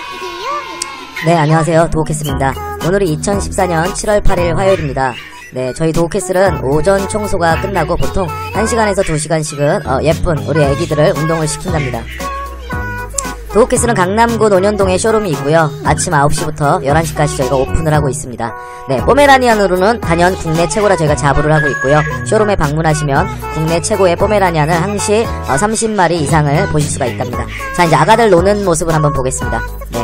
네, 안녕하세요. 도우캐슬입니다. 오늘이 2014년 7월 8일 화요일입니다. 네, 저희 도우캐슬은 오전 청소가 끝나고 보통 1시간에서 2시간씩은 예쁜 우리 애기들을 운동을 시킨답니다. 도우캐슬은 강남구 논현동에 쇼룸이 있고요. 아침 9시부터 11시까지 저희가 오픈을 하고 있습니다. 네, 포메라니안으로는 단연 국내 최고라 저희가 자부를 하고 있고요. 쇼룸에 방문하시면 국내 최고의 포메라니안을 항시 30마리 이상을 보실 수가 있답니다. 자, 이제 아가들 노는 모습을 한번 보겠습니다. 네.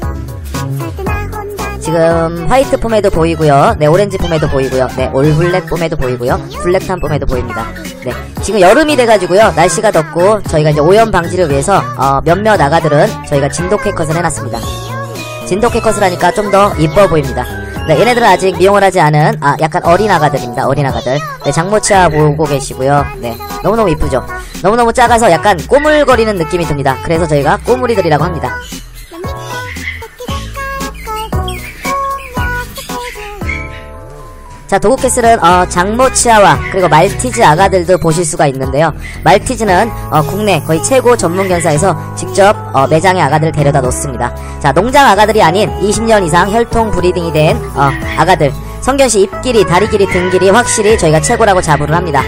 지금 화이트 폼에도 보이고요. 네, 오렌지 폼에도 보이고요. 네, 올블랙 폼에도 보이고요. 블랙탄 폼에도 보입니다. 네, 지금 여름이 돼가지고요. 날씨가 덥고 저희가 이제 오염 방지를 위해서 몇몇 아가들은 저희가 진돗개 컷을 해놨습니다. 진돗개 컷을 하니까 좀 더 이뻐 보입니다. 네, 얘네들은 아직 미용을 하지 않은 약간 어린 아가들입니다. 어린 아가들. 네, 장모차 보고 계시고요. 네, 너무너무 이쁘죠. 너무너무 작아서 약간 꼬물거리는 느낌이 듭니다. 그래서 저희가 꼬물이들이라고 합니다. 자, 도우캐슬은 장모치아와 그리고 말티즈 아가들도 보실 수가 있는데요. 말티즈는 국내 거의 최고 전문 견사에서 직접 매장에 아가들을 데려다 놓습니다. 자, 농장 아가들이 아닌 20년 이상 혈통 브리딩이 된 아가들, 성견씨 입 길이, 다리 길이, 등 길이 확실히 저희가 최고라고 자부를 합니다.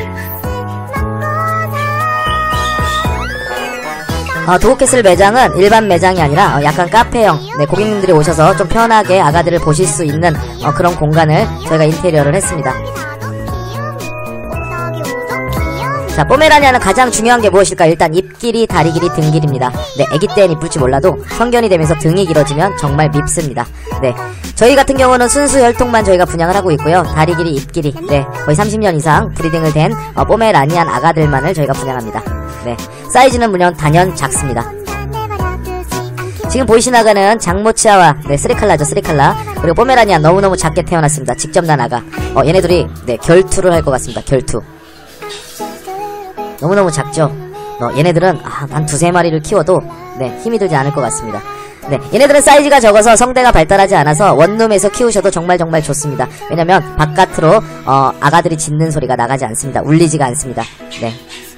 도우캐슬 매장은 일반 매장이 아니라 약간 카페형, 네, 고객님들이 오셔서 좀 편하게 아가들을 보실 수 있는 그런 공간을 저희가 인테리어를 했습니다. 자, 포메라니안은 가장 중요한 게 무엇일까? 일단 입 길이, 다리 길이, 등 길입니다. 네, 아기 때는 이쁠지 몰라도 성견이 되면서 등이 길어지면 정말 밉습니다. 네, 저희 같은 경우는 순수 혈통만 저희가 분양을 하고 있고요. 다리 길이, 입 길이, 네, 거의 30년 이상 브리딩을 된 포메라니안 아가들만을 저희가 분양합니다. 네, 사이즈는 물론 단연 작습니다. 지금 보이신 아가는 장모치아와, 네, 쓰리칼라죠, 쓰리칼라. 그리고 포메라니안 너무너무 작게 태어났습니다. 직접 난 아가. 얘네들이, 네, 결투를 할 것 같습니다. 결투. 너무너무 작죠? 얘네들은 한 2-3마리를 키워도, 네, 힘이 들지 않을 것 같습니다. 네, 얘네들은 사이즈가 적어서 성대가 발달하지 않아서 원룸에서 키우셔도 정말 좋습니다. 왜냐면 바깥으로 아가들이 짖는 소리가 나가지 않습니다. 울리지가 않습니다. 네.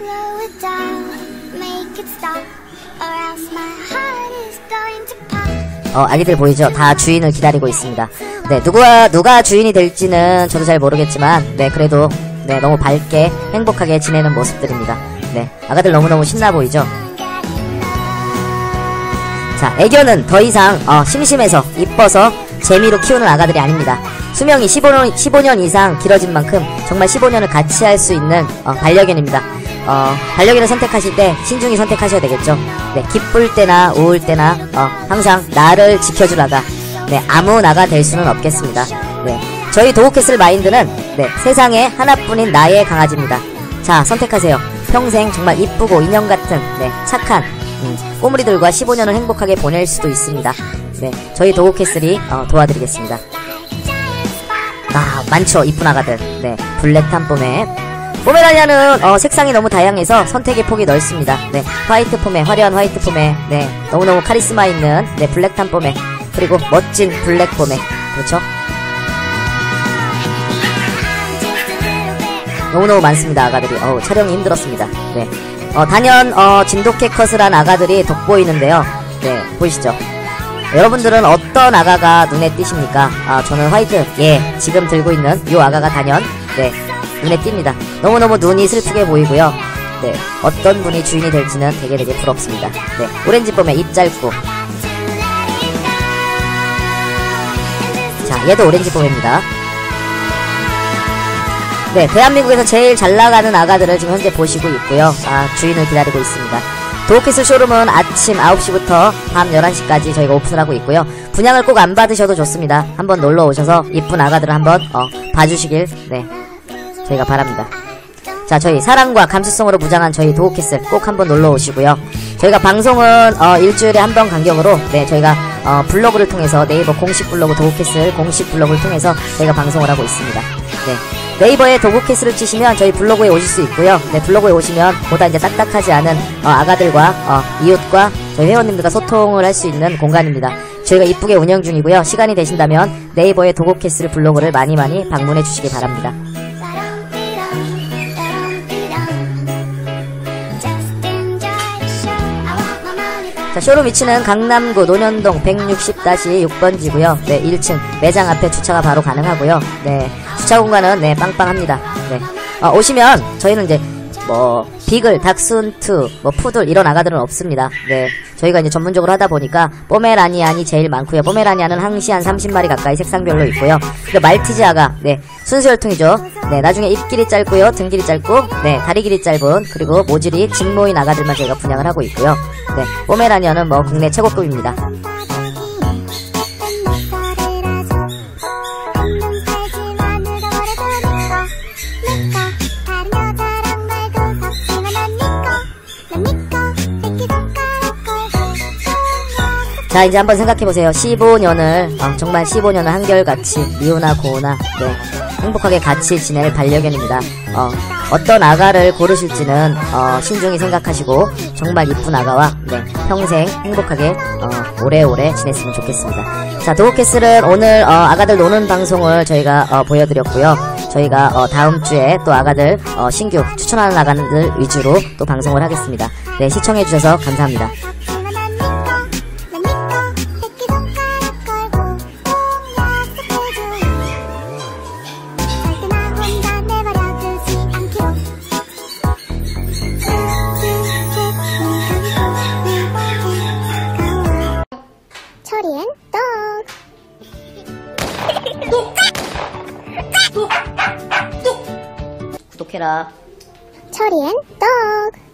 아기들 보이죠? 다 주인을 기다리고 있습니다. 네, 누가 주인이 될지는 저도 잘 모르겠지만, 네, 그래도, 네, 너무 밝게 행복하게 지내는 모습들입니다. 네, 아가들 너무너무 신나 보이죠? 자, 애교는 더 이상 심심해서 이뻐서 재미로 키우는 아가들이 아닙니다. 수명이 15년 이상 길어진 만큼 정말 15년을 같이 할 수 있는 반려견입니다. 반려견을 선택하실 때 신중히 선택하셔야 되겠죠. 네, 기쁠 때나 우울 때나 항상 나를 지켜줄 아가, 네, 아무 나가 될 수는 없겠습니다. 네, 저희 도우캐슬 마인드는, 네, 세상에 하나뿐인 나의 강아지입니다. 자, 선택하세요. 평생 정말 이쁘고 인형같은, 네, 착한 꼬물이들과 15년을 행복하게 보낼 수도 있습니다. 네, 저희 도우캐슬이 도와드리겠습니다. 많죠, 이쁜 아가들. 네, 블랙탄 폼에 포메라니안은 색상이 너무 다양해서 선택의 폭이 넓습니다. 네, 화이트 폼에, 화려한 화이트 폼에, 네, 너무너무 카리스마 있는, 네, 블랙탄 폼에, 그리고 멋진 블랙 폼에, 그렇죠? 너무너무 많습니다, 아가들이. 촬영이 힘들었습니다. 네, 단연 진돗개 컷을 한 아가들이 돋보이는데요. 네, 보이시죠? 여러분들은 어떤 아가가 눈에 띄십니까? 저는 화이트, 예, 지금 들고 있는 요 아가가 단연, 네, 눈에 띕니다. 너무너무 눈이 슬프게 보이고요. 네, 어떤 분이 주인이 될지는 되게 부럽습니다. 네, 오렌지 폼에 입 짧고. 자, 얘도 오렌지 폼입니다. 네, 대한민국에서 제일 잘 나가는 아가들을 지금 현재 보시고 있고요. 주인을 기다리고 있습니다. 도우캐슬 쇼룸은 아침 9시부터 밤 11시까지 저희가 오픈을 하고 있고요. 분양을 꼭 안 받으셔도 좋습니다. 한번 놀러 오셔서 이쁜 아가들을 한번 봐주시길, 네, 저희가 바랍니다. 자, 저희 사랑과 감수성으로 무장한 저희 도우캐슬 꼭 한번 놀러 오시고요. 저희가 방송은 일주일에 한 번 간격으로, 네, 저희가 블로그를 통해서, 네이버 공식 블로그 도우캐슬 공식 블로그를 통해서 저희가 방송을 하고 있습니다. 네, 네이버에 도우캐슬을 치시면 저희 블로그에 오실 수 있고요. 네, 블로그에 오시면 보다 이제 딱딱하지 않은 아가들과 이웃과 저희 회원님들과 소통을 할 수 있는 공간입니다. 저희가 이쁘게 운영 중이고요. 시간이 되신다면 네이버의 도우캐슬 블로그를 많이 방문해 주시기 바랍니다. 자, 쇼룸 위치는 강남구 논현동 160-6번지고요. 네, 1층 매장 앞에 주차가 바로 가능하고요. 네, 주차 공간은 네, 빵빵합니다. 네, 오시면 저희는 이제 뭐 비글, 닥순투, 뭐 푸들 이런 아가들은 없습니다. 네, 저희가 이제 전문적으로 하다 보니까 포메라니안이 제일 많고요. 포메라니안은 항시 한 30마리 가까이 색상별로 있고요. 그리고 말티즈 아가, 네, 순수혈통이죠. 네, 나중에 입길이 짧고요, 등 길이 짧고, 네, 다리 길이 짧은, 그리고 모질이 진 모인 아가들만 저희가 분양을 하고 있고요. 네, 포메라니안은 뭐 국내 최고급입니다. 자, 이제 한번 생각해보세요. 15년을, 정말 15년을 한결같이, 미우나 고우나, 네, 행복하게 같이 지낼 반려견입니다. 어떤 아가를 고르실지는, 신중히 생각하시고, 정말 이쁜 아가와, 네, 평생 행복하게, 오래오래 지냈으면 좋겠습니다. 자, 도그캐슬은 오늘, 아가들 노는 방송을 저희가, 보여드렸고요. 저희가, 다음 주에 또 아가들, 신규 추천하는 아가들 위주로 또 방송을 하겠습니다. 네, 시청해주셔서 감사합니다. 철이엔 떡 구독해라. 철이엔 떡